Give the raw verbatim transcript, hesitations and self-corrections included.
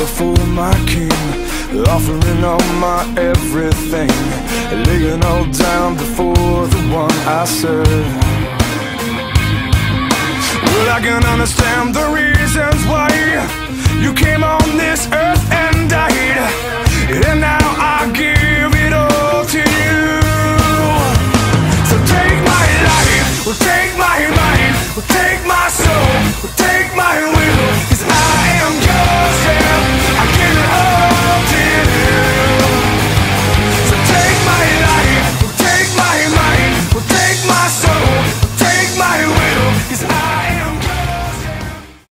before my king, offering all my everything, laying all down before the one I serve. Well, I can understand the reasons why you came on this earth and died, and I